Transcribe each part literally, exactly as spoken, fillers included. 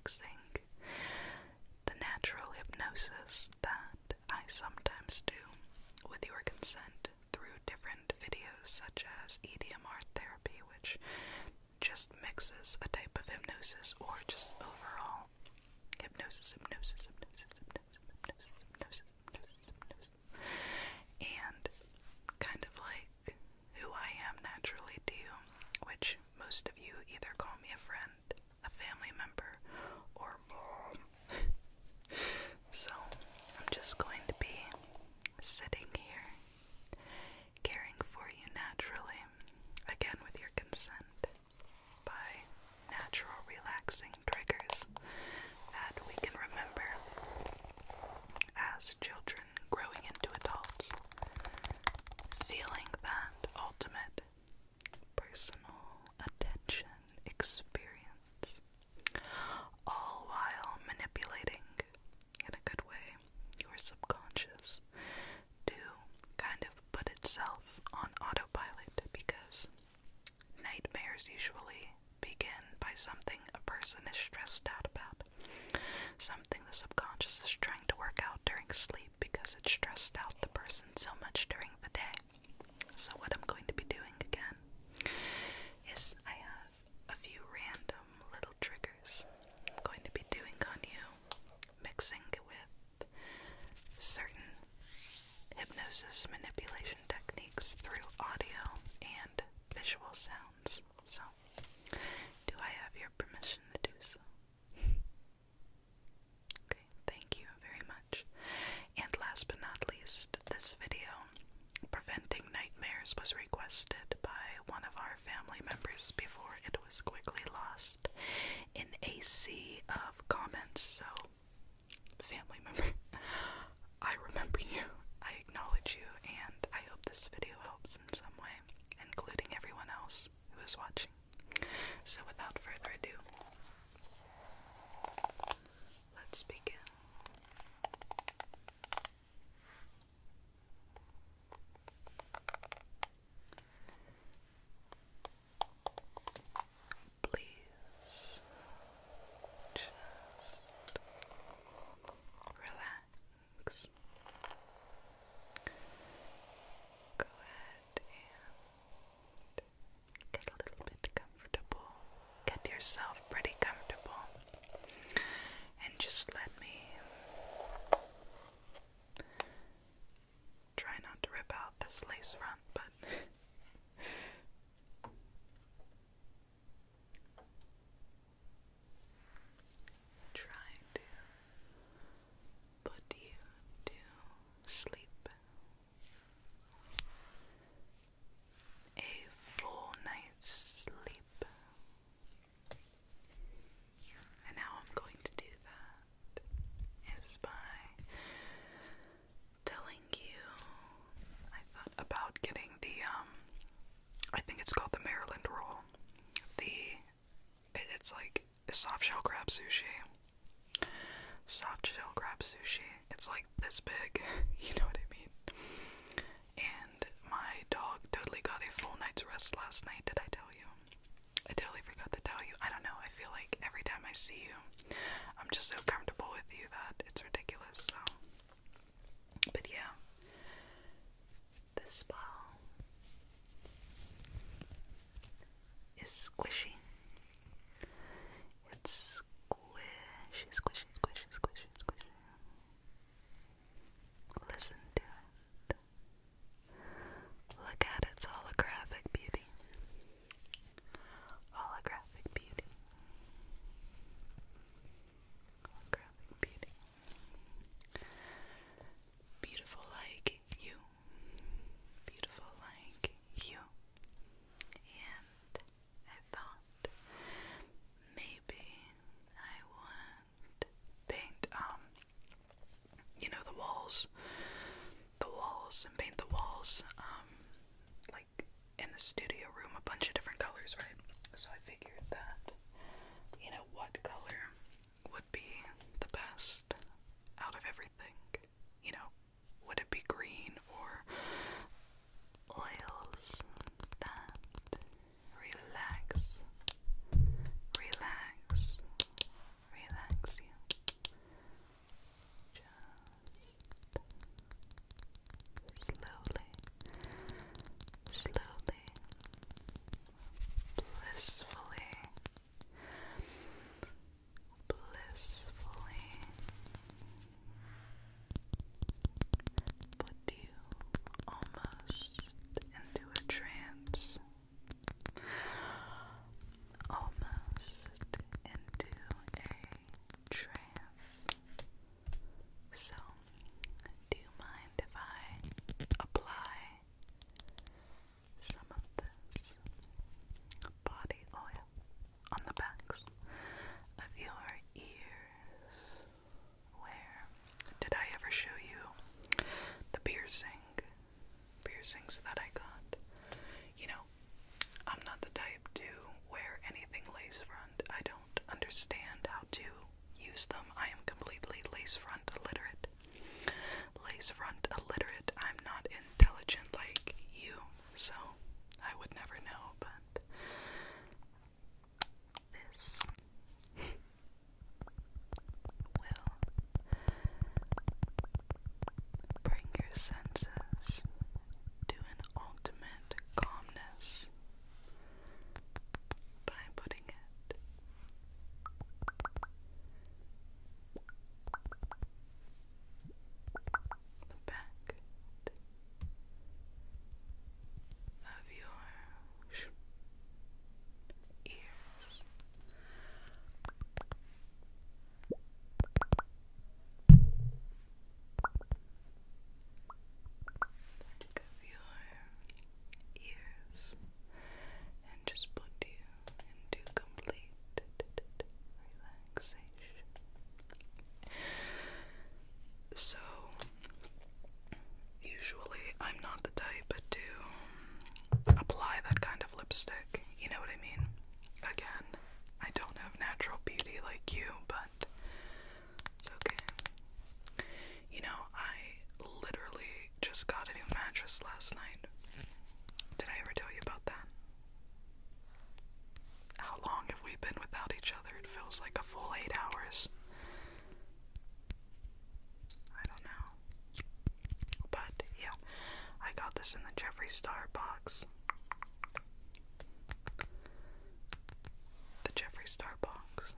mixing the natural hypnosis that I sometimes do with your consent through different videos such as E D M R therapy, which just mixes a type of hypnosis, or just overall hypnosis, hypnosis, hypnosis, hypnosis, hypnosis, hypnosis, hypnosis, hypnosis, and kind of like who I am naturally to you, which most of you either call me a friend, a family member, or mom. So I'm just going to be sitting here, caring for you naturally, again with your consent, by natural relaxing triggers that we can remember as children growing into adults, feeling that ultimate personal attention experience, all while manipulating, in a good way, your subconscious to kind of put itself on autopilot, because nightmares usually begin by something a person is stressed out about, something the subconscious is trying to work out during sleep because it stressed out the person so much during the day. So what I'm going to be doing again is I have a few random little triggers I'm going to be doing on you, mixing it with certain hypnosis manipulation techniques through audio and visual sounds. So, do I have your permission to do so? Okay, thank you very much. And last but not least, this video, Preventing Nightmares, was requested by one of our family members before it was quickly lost in a sea of comments. So, family member, I remember you, I acknowledge you, and I hope this video helps in some way, including everyone else who is watching. So without further ado, let's begin. Please just relax. Go ahead and get a little bit comfortable. Get yourself pretty comfortable. And just let me try not to rip out this lace front, but try to put you to sleep. A full night's sleep. And how I'm going to do that is by telling you, I thought about getting the, um, I think it's called the Maryland roll. The, it, it's like a soft shell crab sushi. Soft shell crab sushi. It's like this big, you know what I mean? And my dog totally got a full night's rest last night, did I tell you? I totally forgot to tell you. I don't know, I feel like every time I see you, I'm just so comfortable with you that it's ridiculous, so. But yeah, this ball is squishy. It's squishy, squishy, squishy, squishy, squishy. Listen to it. Look at its holographic beauty. Holographic beauty. Holographic beauty. Beautiful like you. Beautiful like you. And I thought use them. I am completely lace front illiterate. Lace front illiterate. I'm not intelligent like you, so I would never know, but this will bring your senses to an ultimate calmness by putting it the back of your ears. Back of your ears, and just put you into complete relaxation. So, usually I'm not the type to apply that kind of lipstick, you know what I mean? Again, I don't have natural beauty like you, but it's okay. You know, I literally just got a new mattress last night. Did I ever tell you about that? How long have we been without each other? It feels like a full eight hours. I don't know. But, yeah, I got this in the Jeffree Star box. The Jeffree Star box.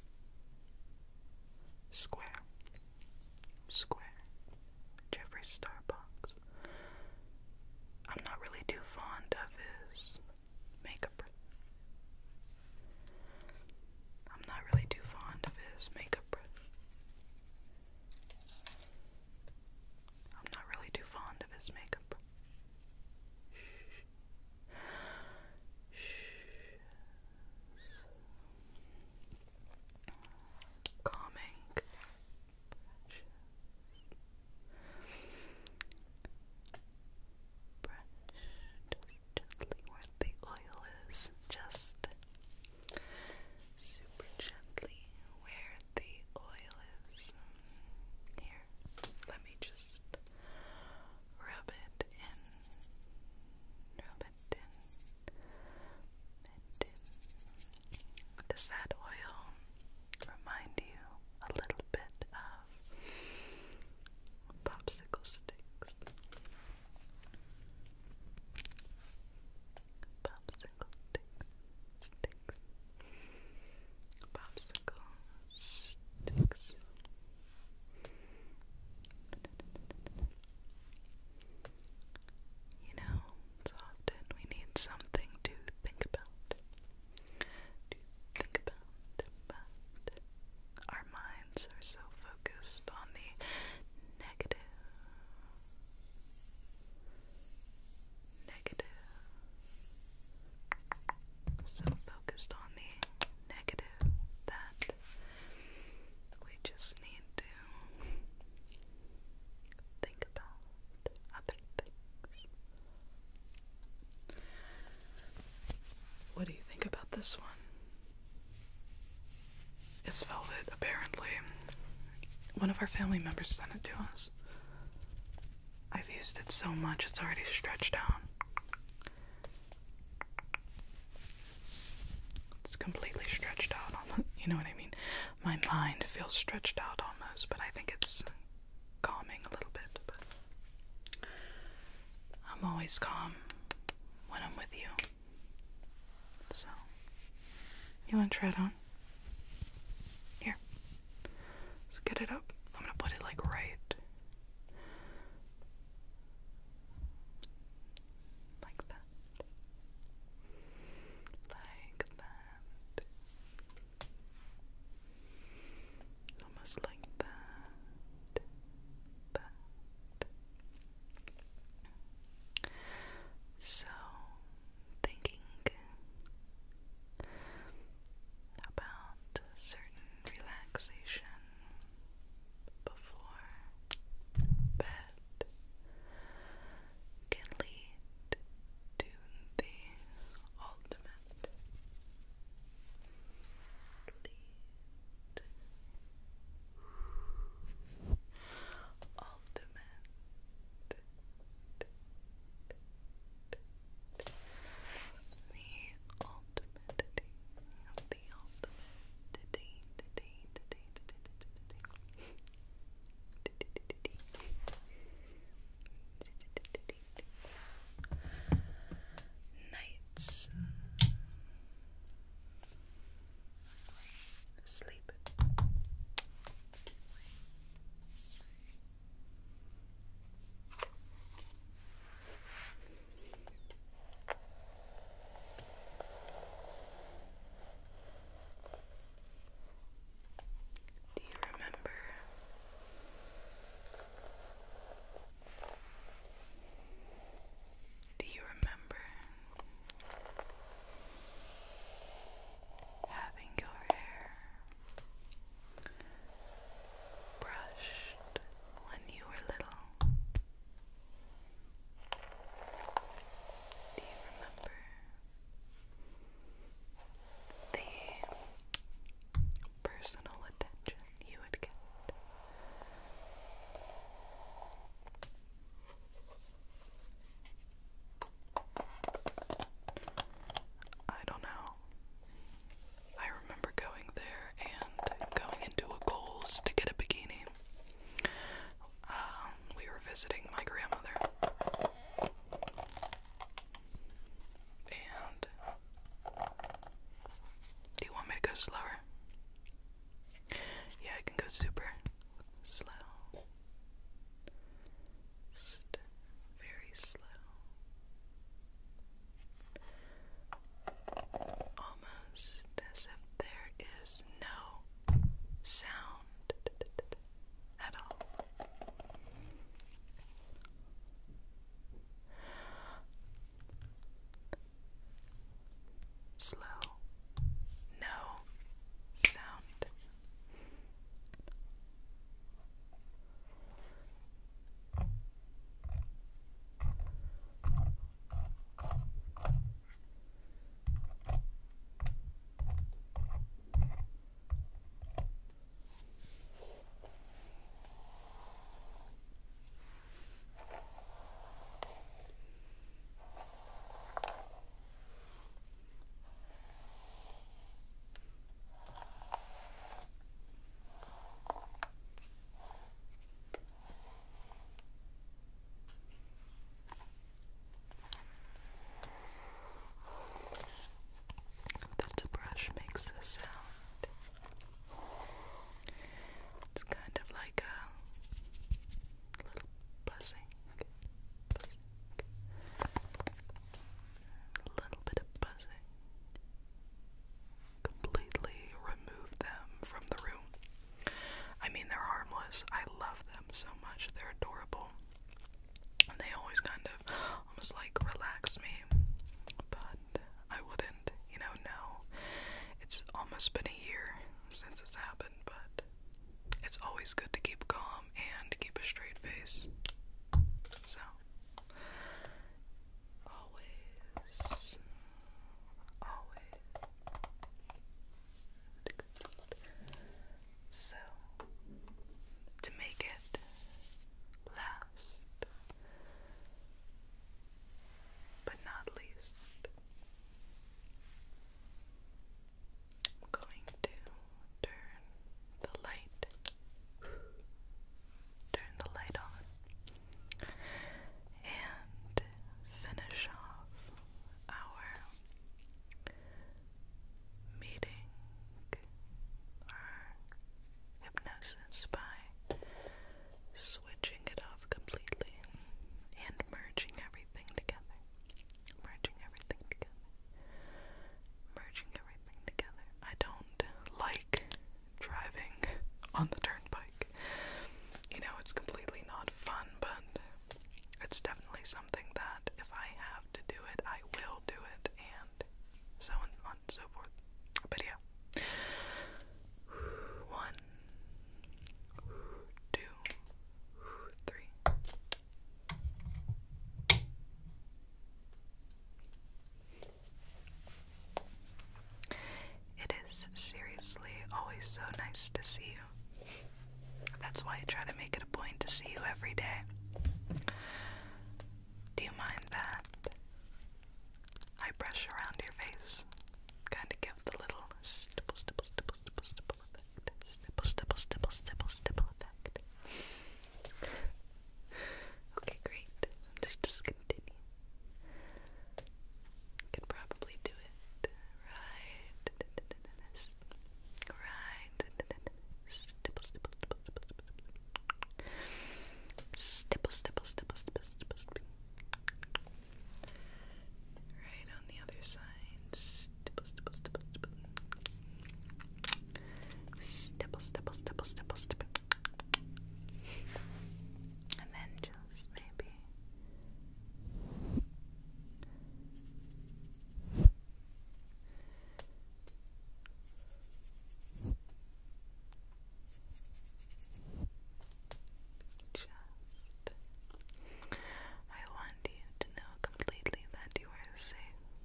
Square. Square. Jeffree Star box. I'm not really too fond of his makeup. I'm not really too fond of his makeup brush. I'm not really too fond of his makeup brush. Shh. Shh. Calming brushes. Brush just gently where the oil is. Just super gently where the oil is. Here, let me just rub it in. Rub it in. And in. Does that oil remind you a little bit of popsicle sticks? Popsicle sticks. Sticks. Popsicle sticks. You know, it's often we need something to think about. To think about, but our minds are so focused on the negative. Negative. So focused on the negative that we just need to think about other things. What do you think about this one? It's velvet, apparently. One of our family members sent it to us. I've used it so much, it's already stretched out. It's completely stretched out, almost, you know what I mean? My mind feels stretched out almost, but I think it's calming a little bit. But I'm always calm when I'm with you. So, you want to try it on? Here. Let's get it up. I'm going to put it like right. Like that. Like that. Almost like that. That. So, thinking about certain relaxation triggers. So, always, always. So, to make it last, but not least, I'm going to turn the light, turn the light on, and finish off our meeting, our hypnosis, by switching it off completely and merging everything together. Merging everything together. Merging everything together. I don't like driving on the turnpike. You know, it's completely not fun, but it's definitely something that if I have to do it, I will do it, and so on and so forth. But yeah. One, two, three. It is seriously always so nice to see you. That's why I try to make it a point to see you every day. Do you mind that I brush around your face? Kind of give the little stipple, stipple, stipple, stipple, stipple effect. Stipple, stipple, stipple, stipple, stipple effect. Okay, great. Just, just continue. Could probably do it right. Right. Stipple, stipple, stipple, stipple, stipple. Stipple, stipple, stipple, stipple, stipple, stipple. Right on the other side. Stipple, stipple, stipple, stipple. Stipple, stipple, stipple, stipple, stipple. And then just maybe just, I want you to know completely that you are safe.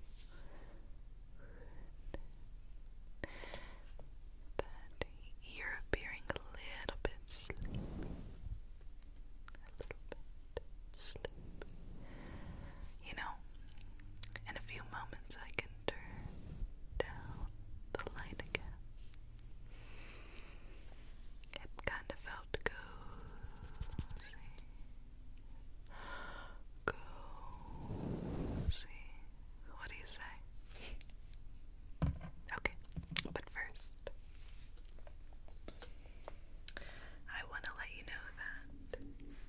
That you're appearing a little bit sleepy. A little bit sleepy. You know, in a few moments I can turn down the light again. It kind of felt cozy. Cozy. What do you say? Okay, but first, I want to let you know that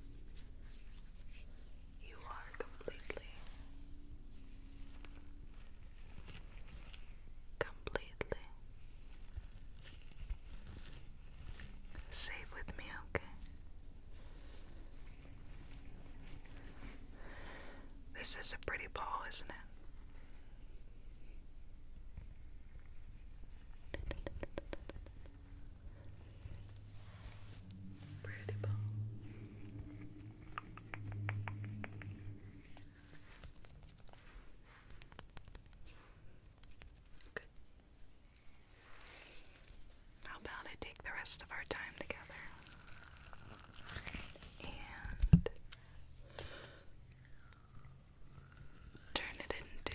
you are completely, completely safe with me, okay? This is a pretty ball, isn't it? Pretty ball. Good. How about I take the rest of our time together and turn it into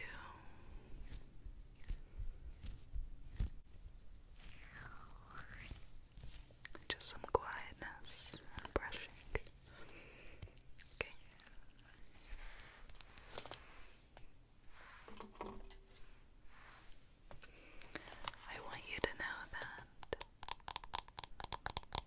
just some quietness and brushing. Okay. I want you to know that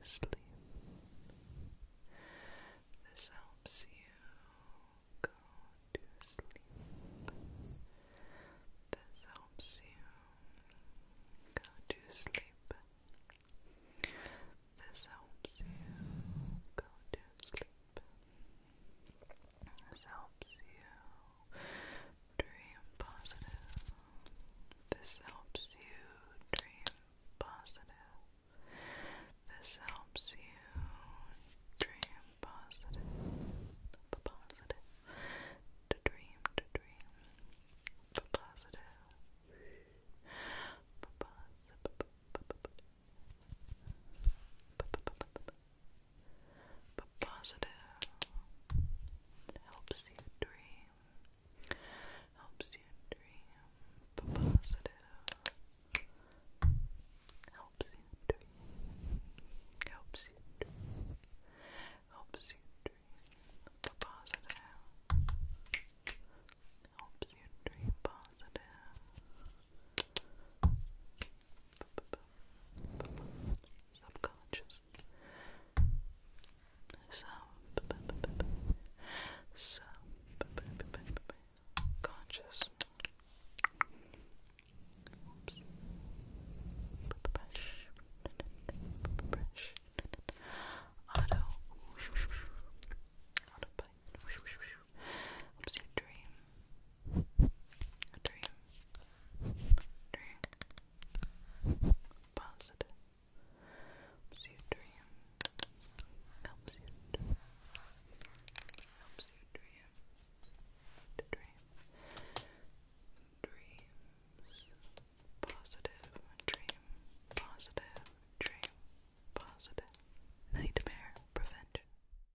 sleep.